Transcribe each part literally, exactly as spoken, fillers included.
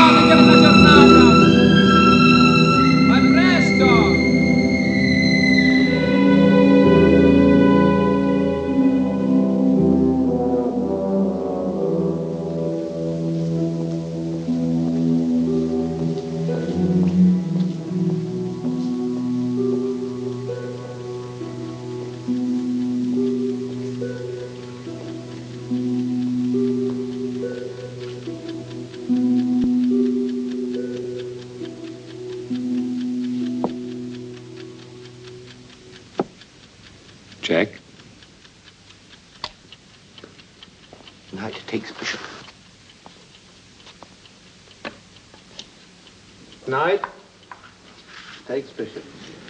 buona, che bella giornata! A presto! Jack? Knight takes bishop. Knight takes bishop.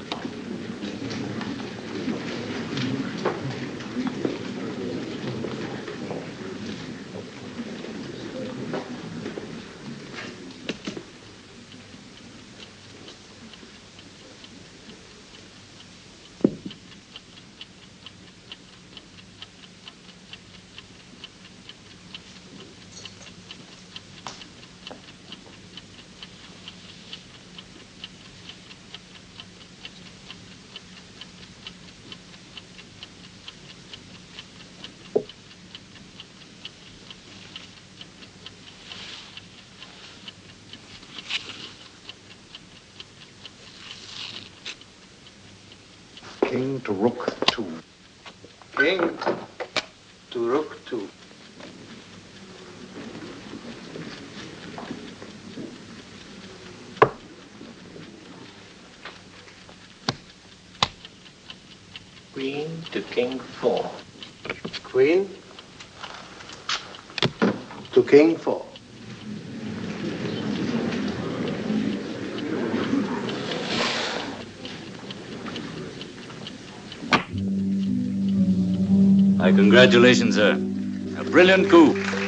King to rook two. King to rook two. Queen to king four. Queen to king four. My congratulations, sir. A brilliant coup.